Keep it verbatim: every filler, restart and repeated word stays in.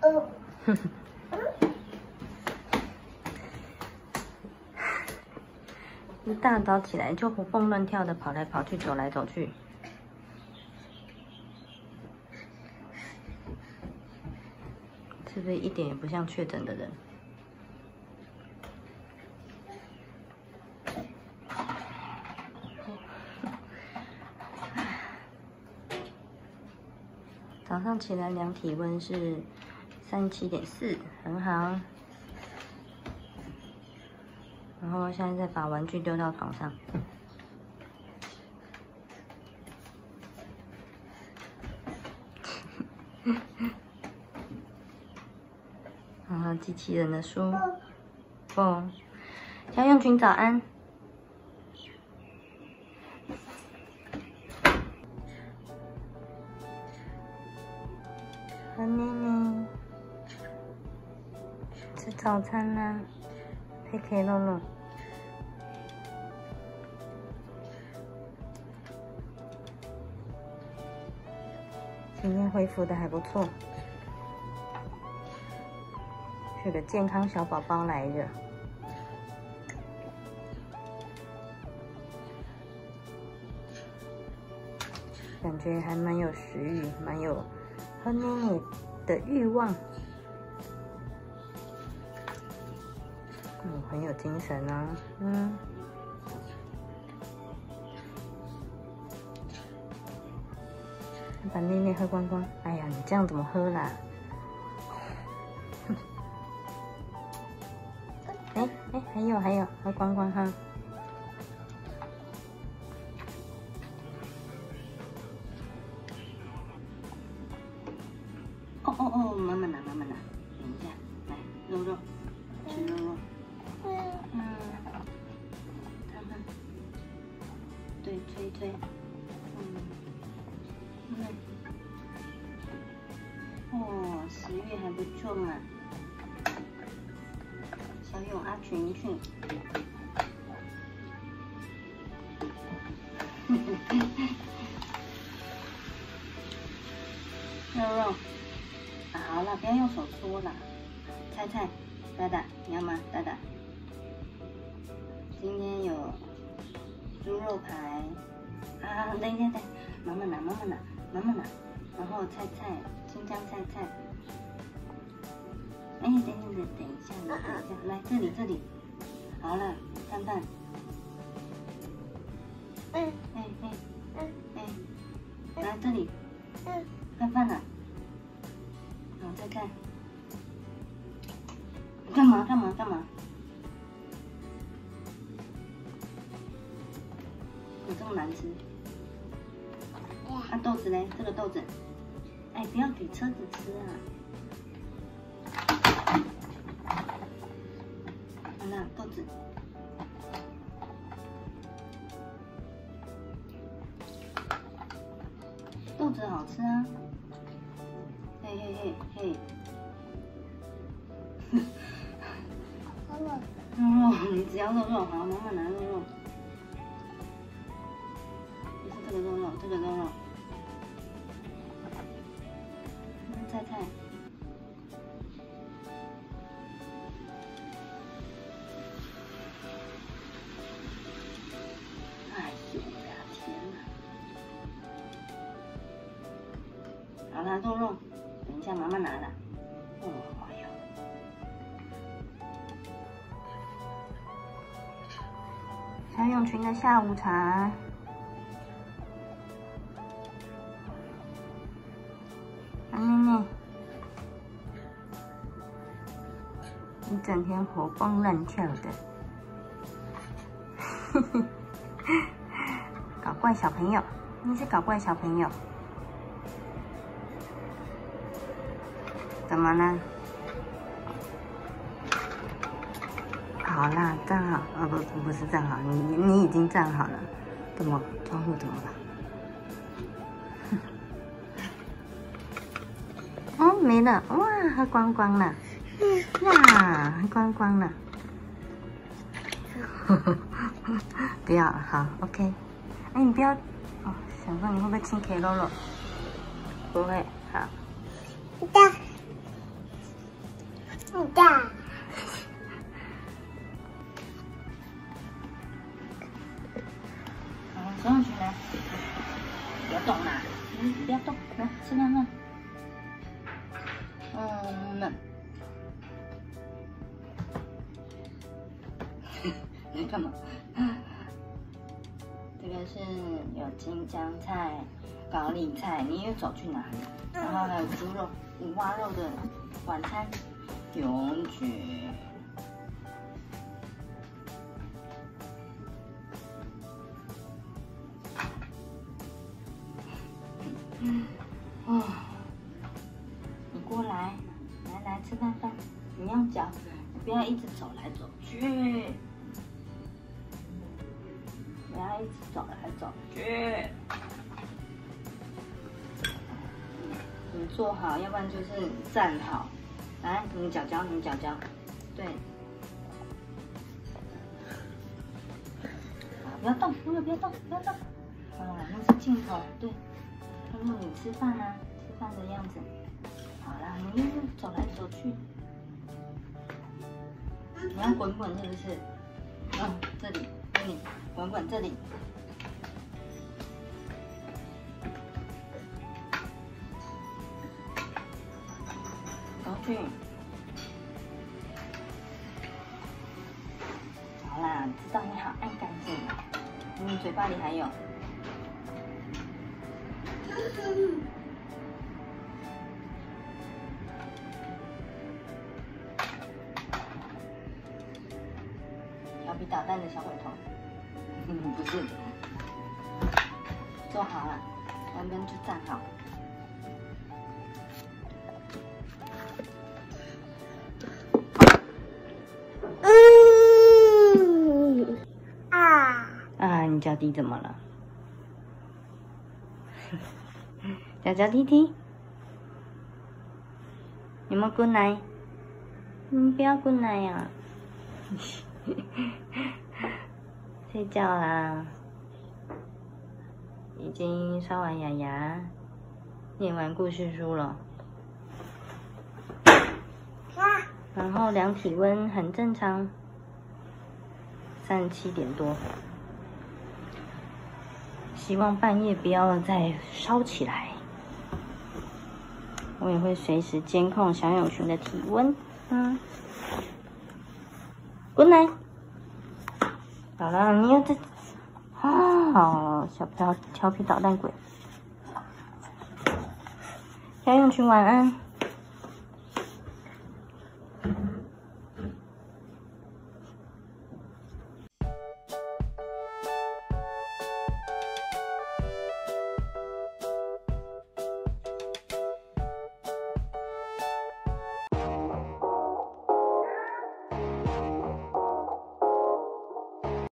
一大早起来就活蹦乱跳的跑来跑去，走来走去。是不是一点也不像确诊的人？早上起来量体温是三十七点四，很好。然后现在再把玩具丢到床上。然后机器人的书，哦，小用群早安。和妮妮吃早餐啦，配 K 乐乐。今天恢复的还不错。是个健康小宝宝来着，感觉还蛮有食欲，蛮有喝奶奶的欲望，嗯，很有精神啊，嗯。把奶奶喝光光，哎呀，你这样怎么喝啦？哎哎，还有还有，喝光光哈！哦哦哦，妈妈拿，妈妈拿，等一下，来肉肉，吃肉肉。嗯，看看，对，推推，嗯，嗯，哦，食欲还不错嘛。小勇阿群群，肉肉，好了，不要用手搓了。菜菜，达达，你要吗？达达，今天有猪肉排啊，等一下，等，妈妈拿，妈妈拿，妈妈拿，然后菜菜，青江菜菜。哎，等等等，等一下，等一下，来这里这里，好了，看饭。嗯，哎哎哎哎，来这里，嗯，看饭了。好，再看。干嘛干嘛干嘛？有这么难吃？啊，豆子嘞，这个豆子，哎，不要给车子吃啊。好了，豆子。豆子好吃啊！嘿嘿嘿嘿。肉肉，你只要肉肉，好，妈妈拿肉肉。不是这个肉肉，这个肉肉。菜菜。好啦，肉肉，等一下妈妈拿了。哦，哎呦，小永群的下午茶。啊，妹妹，一整天活蹦乱跳的，搞怪小朋友，你是搞怪小朋友。怎么了？好啦，站好，啊不不是站好，你你已经站好了。怎么窗户怎么了？哦，没了，哇，喝光光了，呀，喝光光了。不要，好 ，OK。哎，你不要，哦，想说你会不会亲 K 肉肉？不会，好。 大。 好，升上去来，不要动啦，嗯，不要动，来吃饭饭。嗯，你干嘛？这个是有京江菜、高丽菜，你又走去哪里？然后还有猪肉、五花肉的晚餐，永举。哦，你过来，来来吃饭饭，你用脚，你不要一直走来走去，不要一直走来走去。你坐好，要不然就是站好。来，你脚脚，你脚脚，对。好，不要动，不要不要动，不要动。啊，那是镜头，对。看到你吃饭啊，吃饭的样子。好啦，你又走来走去，你要滚滚是不是？嗯，这里，这里，滚滚这里。过去。好啦，知道你好爱干净。你嘴巴里还有。调皮捣蛋的小鬼头，不是，坐好了，文文就站好。 嗯啊啊，你脚底怎么了？脚脚踢踢，有没有滚来？你不要滚来呀！睡觉啦，已经刷完牙牙，念完故事书了，然后量体温很正常，三十七点多，希望半夜不要再烧起来。我也会随时监控小永群的体温。嗯 ，Good night。好了，你又在啊，好小调调皮捣蛋鬼。小永群晚安。